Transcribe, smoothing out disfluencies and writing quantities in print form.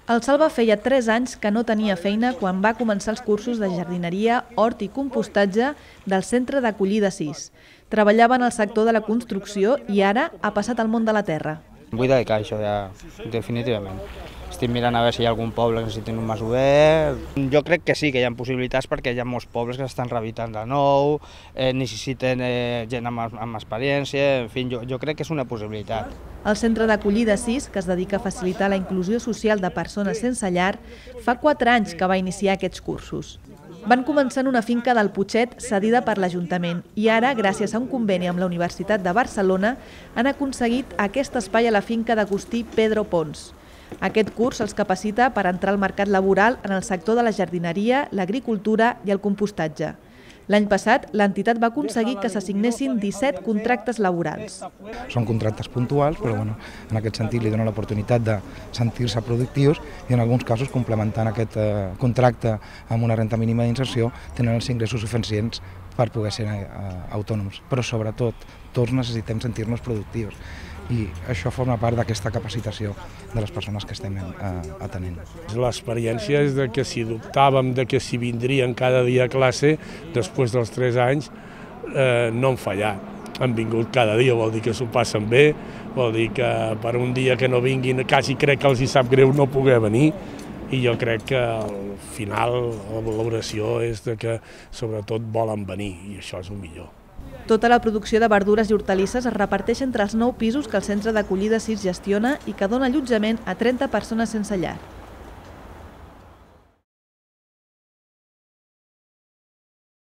El Salva feia 3 anys que no tenia feina quan va començar els cursos de jardineria, hort i compostatge del Centre d'Acollida 6. Treballava en el sector de la construcció i ara ha passat al món de la terra. Em vull dedicar a això ja, definitivament. Estic mirant a veure si hi ha algun poble que necessitin un masover. Jo crec que sí, que hi ha possibilitats perquè hi ha molts pobles que s'estan rehabilitant de nou, necessiten gent amb experiència, en fi, jo crec que és una possibilitat. El Centre d'Acollida 6, que es dedica a facilitar la inclusió social de persones sense llar, fa 4 anys que va iniciar aquests cursos. Van començar en una finca del Putxet cedida per l'Ajuntament i ara, gràcies a un conveni amb la Universitat de Barcelona, han aconseguit aquest espai a la finca d'Agustí Pedro Pons. Aquest curs els capacita per entrar al mercat laboral en el sector de la jardineria, l'agricultura i el compostatge. L'any passat, l'entitat va aconseguir que s'assignessin 17 contractes laborals. Són contractes puntuals, però en aquest sentit li dona l'oportunitat de sentir-se productius i en alguns casos, complementant aquest contracte amb una renda mínima d'inserció, tenen els ingressos suficients per poder ser autònoms. Però sobretot, tots necessitem sentir-nos productius i això forma part d'aquesta capacitació de les persones que estem atenent. L'experiència és que si dubtàvem que si vindrien cada dia a classe, després dels 3 anys no han fallat. Han vingut cada dia, vol dir que s'ho passen bé, vol dir que per un dia que no vinguin quasi crec que els hi sap greu no poder venir i jo crec que al final la valoració és que sobretot volen venir i això és el millor. Tota la producció de verdures i hortalisses es reparteix entre els 9 pisos que el Centre d'Acollida 6 gestiona i que dona allotjament a 30 persones sense llar.